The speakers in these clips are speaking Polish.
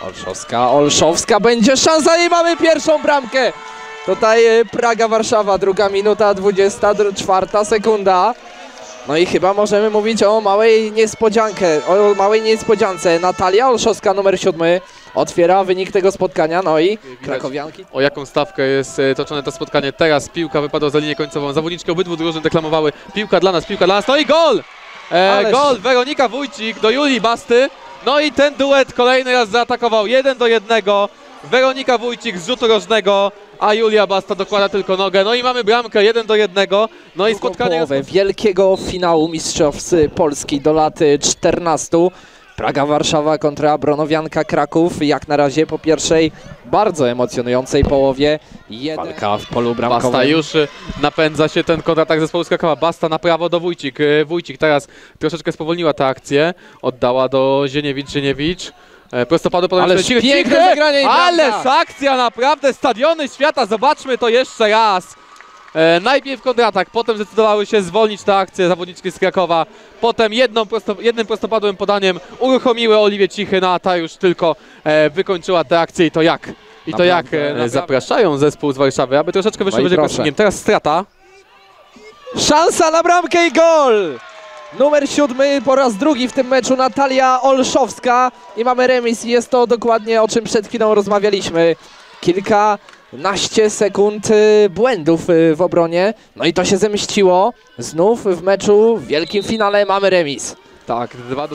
Olszowska, będzie szansa i mamy pierwszą bramkę. Tutaj Praga, Warszawa, 2 minuta, 24 sekunda. No i chyba możemy mówić o małej niespodziance. Natalia Olszowska, numer 7, otwiera wynik tego spotkania. No i krakowianki. O jaką stawkę jest toczone to spotkanie. Teraz piłka wypadła za linię końcową. Zawodniczki obydwu drużyn deklamowały. Piłka dla nas. No i gol! Gol Weronika Wójcik do Julii Basty. No i ten duet kolejny raz zaatakował. 1-1. Weronika Wójcik z rzutu rożnego, a Julia Basta dokłada tylko nogę. No i mamy bramkę 1-1. No i spotkanie wielkiego finału Mistrzostw Polski do lat 14. Praga, Warszawa kontra Bronowianka Kraków. Jak na razie po pierwszej bardzo emocjonującej połowie. Walka w polu bramkowym. Basta już napędza się ten kontratak zespołu z Krakowa. Basta na prawo do Wójcik. Wójcik teraz troszeczkę spowolniła tę akcję. Oddała do Zieniewicz. Prostopadło potem ale piękne zagranie i ależ akcja, naprawdę, stadiony świata, zobaczmy to jeszcze raz. Najpierw kontratak, potem zdecydowały się zwolnić tę akcję zawodniczki z Krakowa. Potem jednym prostopadłym podaniem uruchomiły Oliwię Cichy, no a ta już tylko wykończyła tę akcję i to jak? Zapraszają zespół z Warszawy, aby troszeczkę wyszło wyżej pressingiem. Teraz strata. Szansa na bramkę i gol! Numer 7 po raz drugi w tym meczu Natalia Olszowska i mamy remis. Jest to dokładnie o czym przed chwilą rozmawialiśmy. Kilkanaście sekund błędów w obronie. No i to się zemściło. Znów w meczu w wielkim finale mamy remis. Tak, 2-2.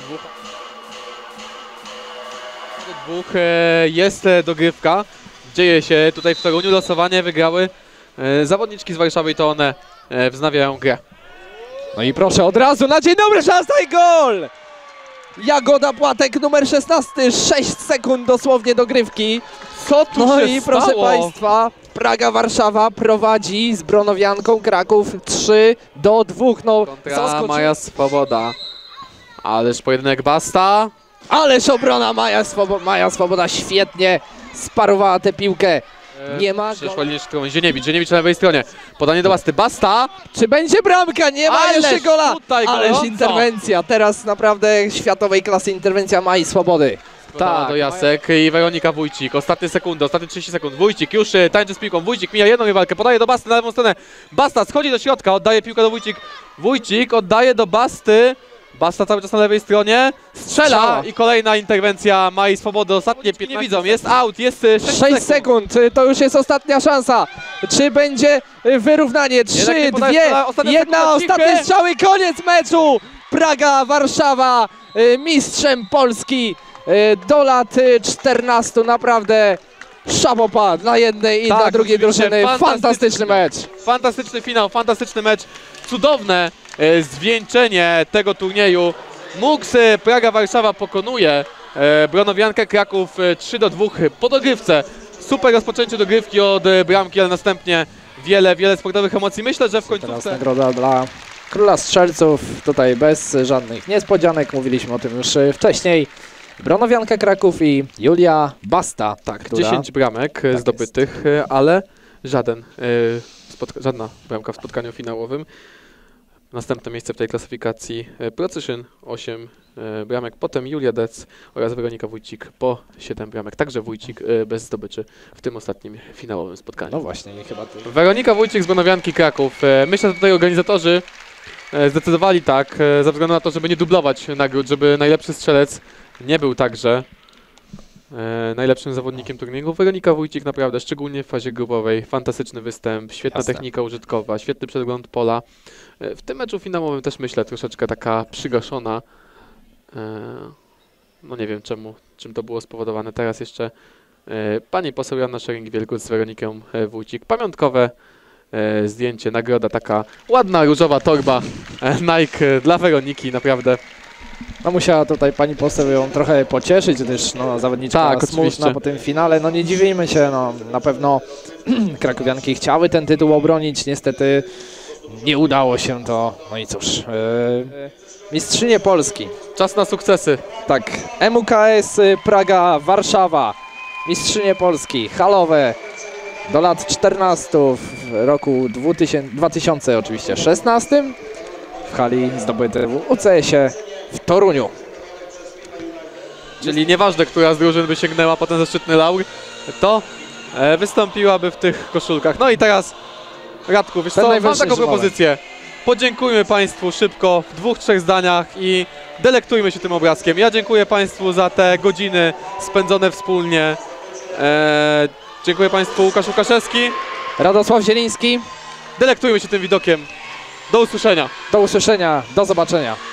Jest dogrywka. Dzieje się tutaj w Toruniu. Losowanie wygrały zawodniczki z Warszawy i to one wznawiają grę. No i proszę, od razu na dzień dobry, szansa i gol! Jagoda Płatek, numer 16, 6 sekund dosłownie dogrywki. Co tu no się i stało? Proszę Państwa, Praga, Warszawa prowadzi z Bronowianką Kraków 3-2. No, kontra Maja Swoboda. Ależ pojedynek Basta. Ależ obrona Maja Swoboda świetnie sparowała tę piłkę. Nie ma. Przyszła linię szybką. Zieniewicz na lewej stronie. Podanie do Basty. Basta! Czy będzie bramka? Nie ma jeszcze gola! Ależ interwencja. Teraz naprawdę światowej klasy interwencja Mai Swobody. Tak, do Jasek i Weronika Wójcik. Ostatnie sekundy, ostatnie 30 sekund. Wójcik już tańczy z piłką. Wójcik mija jedną rywalkę. Podaje do Basty na lewą stronę. Basta schodzi do środka. Oddaje piłkę do Wójcik. Wójcik oddaje do Basty. Basta cały czas na lewej stronie, strzela i kolejna interwencja Mai Swobody. Ostatnie 15 nie widzą, jest out, jest 6 sekund. To już jest ostatnia szansa. Czy będzie wyrównanie? 3, 2, 1, ostatnie strzały, koniec meczu. Praga, Warszawa, mistrzem Polski do lat 14. Naprawdę szabopa dla jednej i dla drugiej drużyny. Fantastyczny mecz. Fantastyczny finał, fantastyczny mecz. Cudowne zwieńczenie tego turnieju. MUKS Praga Warszawa pokonuje Bronowiankę Kraków 3-2 po dogrywce. Super rozpoczęcie dogrywki od bramki, ale następnie wiele sportowych emocji. Myślę, że w końcówce... Teraz nagroda dla króla strzelców. Tutaj bez żadnych niespodzianek. Mówiliśmy o tym już wcześniej. Bronowianka Kraków i Julia Basta. Tak, która... 10 bramek zdobytych, ale żadna bramka w spotkaniu finałowym. Następne miejsce w tej klasyfikacji Procyszyn, 8 bramek, potem Julia Dec oraz Weronika Wójcik po 7 bramek. Także Wójcik bez zdobyczy w tym ostatnim finałowym spotkaniu. No właśnie, chyba Weronika Wójcik z Bronowianki Kraków. Myślę, że tutaj organizatorzy zdecydowali tak, ze względu na to, żeby nie dublować nagród, żeby najlepszy strzelec nie był także najlepszym zawodnikiem turnieju. Weronika Wójcik naprawdę, szczególnie w fazie grupowej, fantastyczny występ, świetna technika użytkowa, świetny przegląd pola. W tym meczu finałowym też myślę troszeczkę taka przygaszona. No nie wiem czym to było spowodowane. Teraz jeszcze pani poseł Joanna Szering-Wielgus z Weroniką Wójcik. Pamiątkowe zdjęcie, nagroda, taka ładna różowa torba Nike dla Weroniki, naprawdę. No musiała tutaj pani poseł ją trochę pocieszyć, gdyż no, zawodniczka smutna po tym finale. No nie dziwimy się, no na pewno krakowianki chciały ten tytuł obronić, niestety nie udało się to. No i cóż, mistrzynie Polski. Czas na sukcesy. Tak, MUKS Praga, Warszawa, mistrzynie Polski, halowe do lat 14 w roku 2000 oczywiście 16 w hali zdobyte w UCS-ie w Toruniu. czyli nieważne, która z drużyn by sięgnęła po ten zaszczytny laur, to wystąpiłaby w tych koszulkach. No i teraz, Radku, wiesz Ten co, mam najwyższy taką żuwanek. propozycję. Podziękujmy Państwu szybko, w 2-3 zdaniach i delektujmy się tym obrazkiem. Ja dziękuję Państwu za te godziny spędzone wspólnie. Dziękuję Państwu, Łukasz Łukaszewski. Radosław Zieliński. Delektujmy się tym widokiem. Do usłyszenia. Do usłyszenia, do zobaczenia.